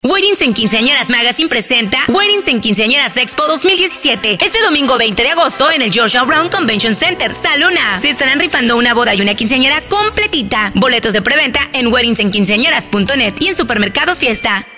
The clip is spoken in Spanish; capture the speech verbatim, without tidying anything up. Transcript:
Weddings en Quinceañeras Magazine presenta Weddings en Quinceañeras Expo dos mil diecisiete. Este domingo veinte de agosto en el Georgia Brown Convention Center, Saluna. Se estarán rifando una boda y una quinceañera completita. Boletos de preventa en weddings en quinceañeras punto net y en Supermercados Fiesta.